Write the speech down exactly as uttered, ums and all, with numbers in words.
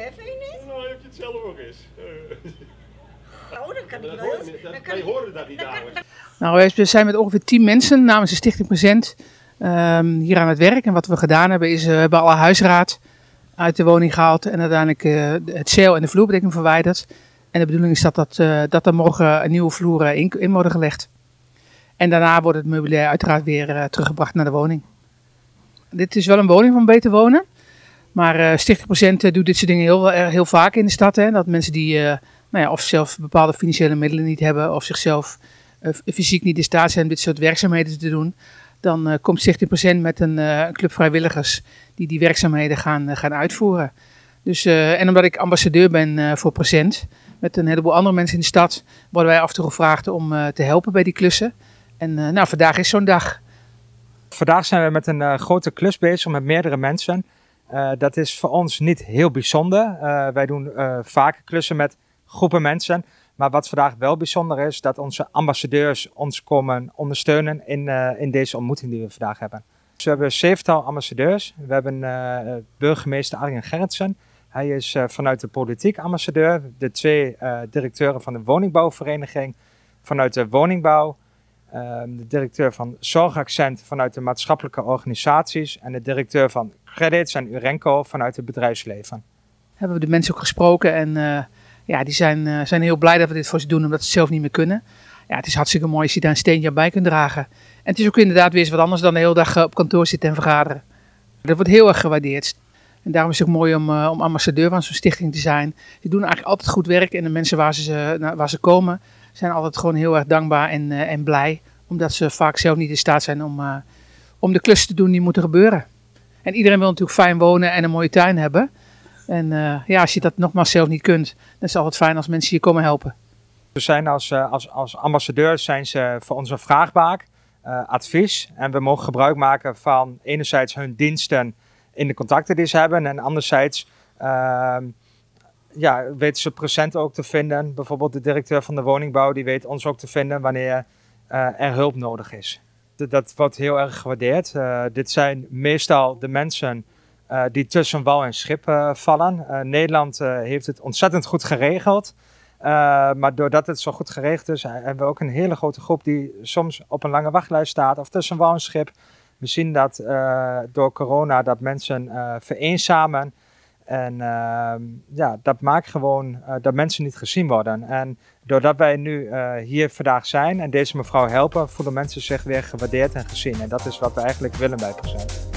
vind je niet? Nou, heb je het zelf ook eens. Oh, dan kan ik Dat wel. hoor je- dat- Wij horen dat niet namelijk. Nou, we zijn met ongeveer tien mensen namens de Stichting Present um, hier aan het werk. En wat we gedaan hebben is, uh, we hebben alle huisraad uit de woning gehaald en uiteindelijk uh, het zeil en de vloerbedekking verwijderd. En de bedoeling is dat, dat, uh, dat er morgen een nieuwe vloer in, in worden gelegd. En daarna wordt het meubilair uiteraard weer uh, teruggebracht naar de woning. Dit is wel een woning van Beter Wonen. Maar uh, Stichting Present uh, doet dit soort dingen heel, uh, heel vaak in de stad. Hè? Dat mensen die uh, nou ja, of zelf bepaalde financiële middelen niet hebben of zichzelf uh, fysiek niet in staat zijn om dit soort werkzaamheden te doen. Dan uh, komt Stichting Present met een, uh, een club vrijwilligers die die werkzaamheden gaan, uh, gaan uitvoeren. Dus, uh, en omdat ik ambassadeur ben uh, voor Present, met een heleboel andere mensen in de stad, worden wij af en toe gevraagd om uh, te helpen bij die klussen. En uh, nou, vandaag is zo'n dag. Vandaag zijn we met een uh, grote klus bezig met meerdere mensen. Uh, dat is voor ons niet heel bijzonder. Uh, wij doen uh, vaker klussen met groepen mensen. Maar wat vandaag wel bijzonder is, dat onze ambassadeurs ons komen ondersteunen in, uh, in deze ontmoeting die we vandaag hebben. Dus we hebben een zevental ambassadeurs. We hebben uh, burgemeester Arjen Gerritsen. Hij is uh, vanuit de politiek ambassadeur. De twee uh, directeuren van de woningbouwvereniging vanuit de woningbouw. Uh, de directeur van Zorgaccent vanuit de maatschappelijke organisaties. En de directeur van Credits en Urenco vanuit het bedrijfsleven. Hebben we de mensen ook gesproken en uh, ja, die zijn, uh, zijn heel blij dat we dit voor ze doen omdat ze het zelf niet meer kunnen. Ja, het is hartstikke mooi als je daar een steentje bij kunt dragen. En het is ook inderdaad weer eens wat anders dan de hele dag op kantoor zitten en vergaderen. Dat wordt heel erg gewaardeerd. En daarom is het ook mooi om, uh, om ambassadeur van zo'n stichting te zijn. Die doen eigenlijk altijd goed werk en de mensen waar ze, uh, waar ze komen zijn altijd gewoon heel erg dankbaar en, uh, en blij. Omdat ze vaak zelf niet in staat zijn om, uh, om de klussen te doen die moeten gebeuren. En iedereen wil natuurlijk fijn wonen en een mooie tuin hebben. En uh, ja, als je dat nogmaals zelf niet kunt, dan is het altijd fijn als mensen je komen helpen. We zijn als, als, als ambassadeurs zijn ze voor ons een vraagbaak, uh, advies. En we mogen gebruik maken van enerzijds hun diensten in de contacten die ze hebben. En anderzijds uh, ja, weten ze Present ook te vinden. Bijvoorbeeld de directeur van de woningbouw, die weet ons ook te vinden wanneer uh, er hulp nodig is. Dat wordt heel erg gewaardeerd. Uh, dit zijn meestal de mensen uh, die tussen wal en schip uh, vallen. Uh, Nederland uh, heeft het ontzettend goed geregeld. Uh, maar doordat het zo goed geregeld is, hebben we ook een hele grote groep die soms op een lange wachtlijst staat of tussen wal en schip. We zien dat uh, door corona dat mensen uh, vereenzamen. En uh, ja, dat maakt gewoon uh, dat mensen niet gezien worden. En doordat wij nu uh, hier vandaag zijn en deze mevrouw helpen, voelen mensen zich weer gewaardeerd en gezien. En dat is wat we eigenlijk willen bij Present.